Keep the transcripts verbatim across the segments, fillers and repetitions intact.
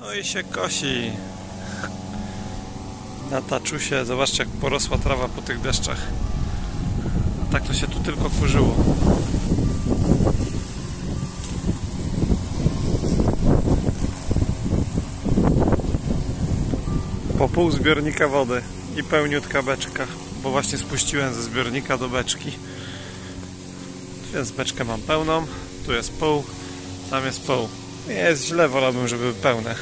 No i się kosi. Na taczusie, zobaczcie jak porosła trawa po tych deszczach. A tak to się tu tylko kurzyło. Po pół zbiornika wody i pełniutka beczka, bo właśnie spuściłem ze zbiornika do beczki. Więc beczkę mam pełną, tu jest pół, tam jest pół. Nie jest źle, wolałbym, żeby były pełne.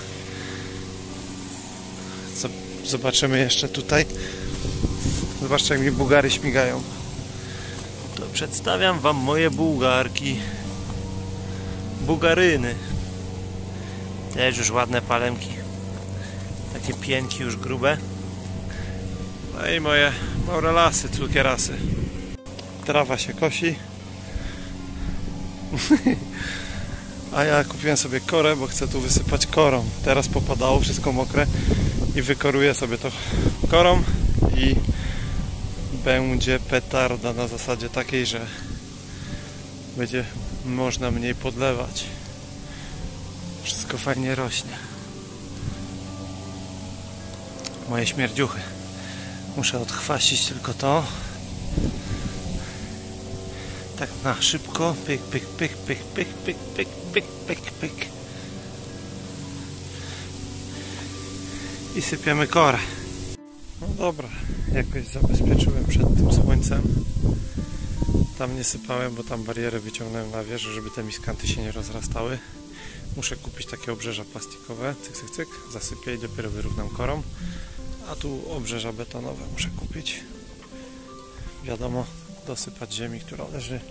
Zobaczymy jeszcze tutaj. Zobaczcie jak mi bułgary śmigają. To przedstawiam wam moje bułgarki. Bułgaryny. Też już ładne palemki. Takie pięki już grube. No i moje maurelasy, cukierasy. Trawa się kosi. A ja kupiłem sobie korę, bo chcę tu wysypać korą. Teraz popadało, wszystko mokre i wykoruję sobie to korą i będzie petarda na zasadzie takiej, że będzie można mniej podlewać. Wszystko fajnie rośnie. Moje śmierdziuchy. Muszę odchwasić tylko to. Tak na szybko. Pyk, pyk, pyk, pyk, pyk, pyk, pyk, pyk, pyk, pyk. I sypiemy korę. No dobra, jakoś zabezpieczyłem przed tym słońcem. Tam nie sypałem, bo tam barierę wyciągnąłem na wieżę, żeby te miskanty się nie rozrastały. Muszę kupić takie obrzeża plastikowe. Cyk, cyk, cyk. Zasypię i dopiero wyrównam korą. A tu obrzeża betonowe muszę kupić. Wiadomo, dosypać ziemi, która leży.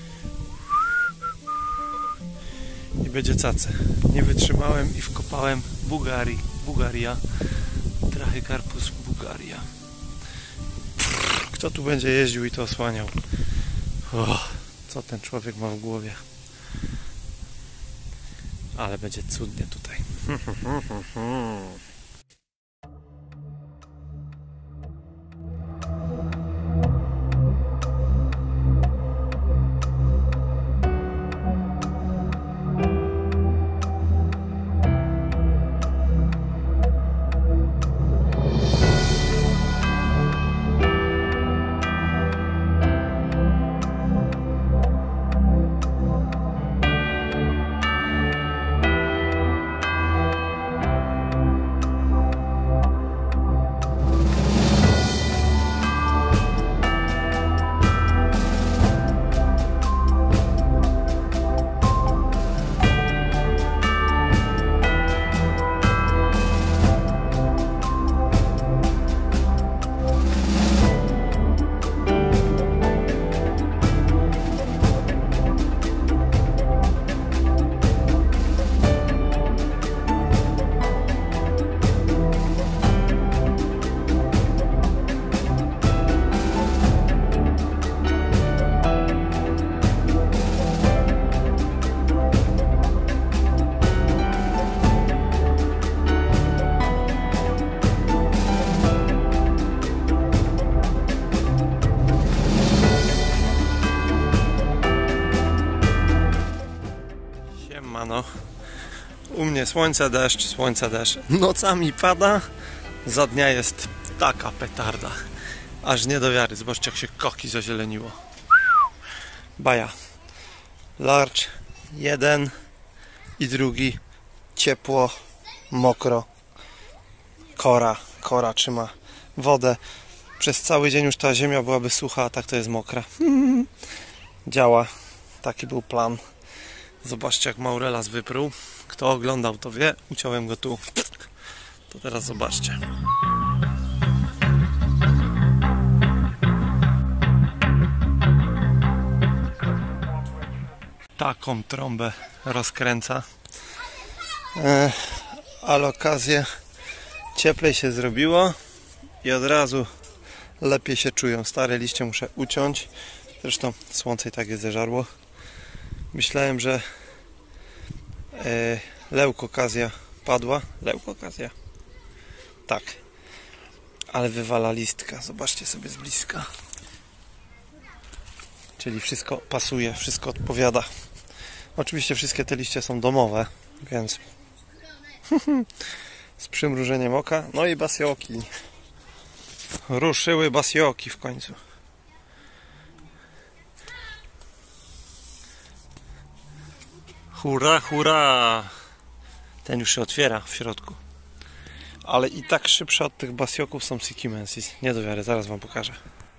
I będzie cacy. Nie wytrzymałem i wkopałem Bułgarii. Bułgaria. Trachycarpus Bułgaria. Kto tu będzie jeździł i to osłaniał? Oh, co ten człowiek ma w głowie? Ale będzie cudnie tutaj. No. U mnie słońce, deszcz, słońce, deszcz. Nocami pada, za dnia jest taka petarda. Aż nie do wiary. Zobaczcie jak się koki zazieleniło. Baja. Large jeden i drugi. Ciepło, mokro. Kora. Kora trzyma wodę. Przez cały dzień już ta ziemia byłaby sucha, a tak to jest mokra. Działa. Taki był plan. Zobaczcie jak maurelas wypruł. Kto oglądał to wie. Uciąłem go tu. To teraz zobaczcie. Taką trąbę rozkręca. E, ale okazję cieplej się zrobiło i od razu lepiej się czują. Stare liście muszę uciąć. Zresztą słońce i tak je zeżarło. Myślałem, że e, leukokazja padła. Leukokazja? Tak. Ale wywala listka. Zobaczcie sobie z bliska. Czyli wszystko pasuje, wszystko odpowiada. Oczywiście wszystkie te liście są domowe, więc Z przymrużeniem oka. No i basioki. Ruszyły basioki w końcu. Hurra, hurra! Ten już się otwiera w środku. Ale i tak szybsze od tych basioków są Sikimensis. Nie do wiary, zaraz wam pokażę.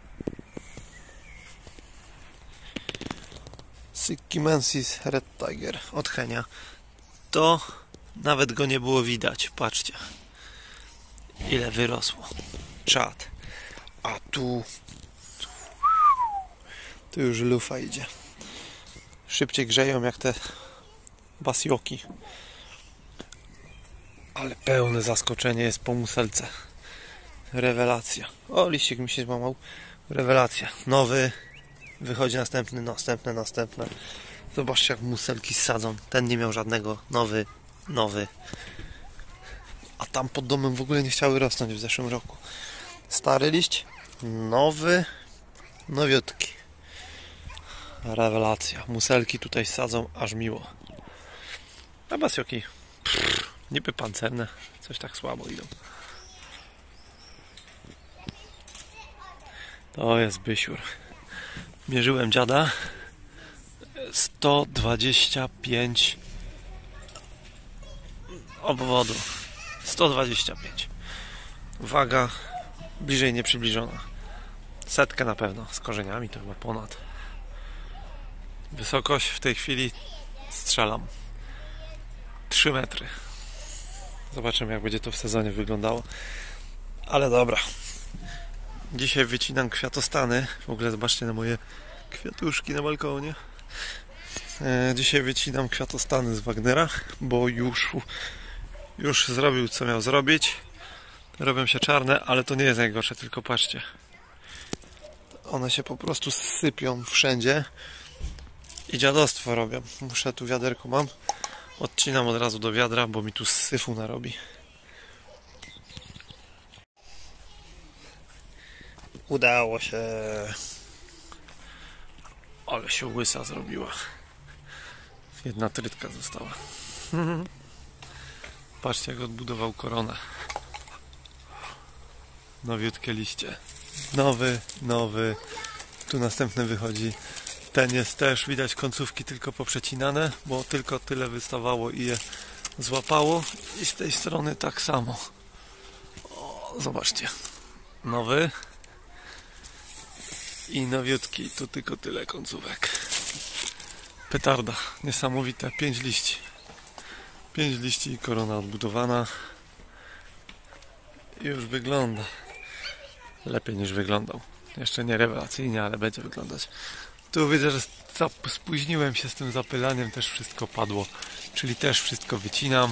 Sikimensis Red Tiger od Henia. To nawet go nie było widać. Patrzcie, ile wyrosło. Czad. A tu tu już lufa idzie. Szybciej grzeją jak te basioki. Ale pełne zaskoczenie jest po muselce. Rewelacja. O, liścik mi się złamał. Rewelacja. Nowy. Wychodzi następny, następne, następne. Zobaczcie, jak muselki sadzą. Ten nie miał żadnego. Nowy, nowy. A tam pod domem w ogóle nie chciały rosnąć w zeszłym roku. Stary liść. Nowy. Nowiutki. Rewelacja. Muselki tutaj sadzą aż miło. A basioki pff, niby pancerne. Coś tak słabo idą. To jest bysiur. Mierzyłem dziada. sto dwadzieścia pięć obwodu. sto dwadzieścia pięć. Waga bliżej nieprzybliżona. Setkę na pewno. Z korzeniami to chyba ponad. Wysokość w tej chwili strzelam trzy metry. Zobaczymy, jak będzie to w sezonie wyglądało. Ale dobra. Dzisiaj wycinam kwiatostany. W ogóle zobaczcie na moje kwiatuszki na balkonie. E, dzisiaj wycinam kwiatostany z Wagnera, bo już, już zrobił, co miał zrobić. Robią się czarne, ale to nie jest najgorsze, tylko patrzcie. One się po prostu sypią wszędzie i dziadostwo robią. Muszę tu wiaderko mam. Odcinam od razu do wiadra, bo mi tu syfu narobi. Udało się. Ale się łysa zrobiła. Jedna trytka została. Patrzcie, jak odbudował koronę. Nowiutkie liście. Nowy, nowy. Tu następny wychodzi. Ten jest też, widać końcówki tylko poprzecinane, bo tylko tyle wystawało i je złapało. I z tej strony tak samo. O, zobaczcie. Nowy. I nowiutki, tu tylko tyle końcówek. Petarda, niesamowite, pięć liści. Pięć liści i korona odbudowana. I już wygląda lepiej niż wyglądał. Jeszcze nie rewelacyjnie, ale będzie wyglądać. Tu widzę, że spóźniłem się z tym zapylaniem, też wszystko padło. Czyli też wszystko wycinam.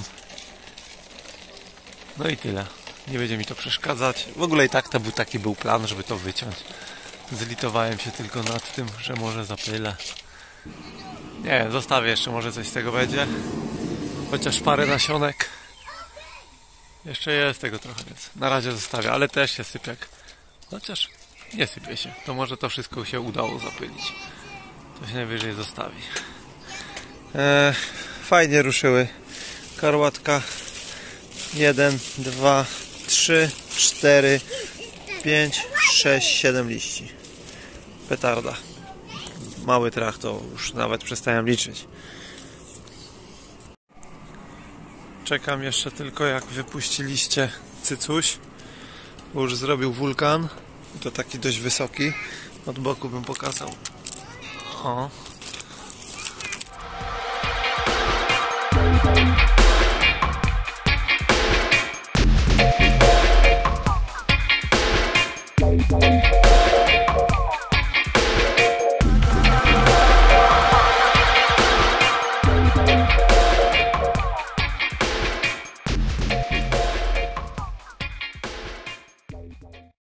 No i tyle. Nie będzie mi to przeszkadzać. W ogóle i tak to był taki był plan, żeby to wyciąć. Zlitowałem się tylko nad tym, że może zapylę. Nie, zostawię jeszcze, może coś z tego będzie. Chociaż parę nasionek. Jeszcze jest tego trochę, więc na razie zostawię, ale też się sypiek. Chociaż nie sypie się. To może to wszystko się udało zapylić. To się najwyżej zostawi. Eee, fajnie ruszyły. Karłatka. Jeden, dwa, trzy, cztery, pięć, sześć, siedem liści. Petarda. Mały trach, to już nawet przestałem liczyć. Czekam jeszcze tylko, jak wypuściliście cycuś, bo już zrobił wulkan. To taki dość wysoki. Od boku bym pokazał. O.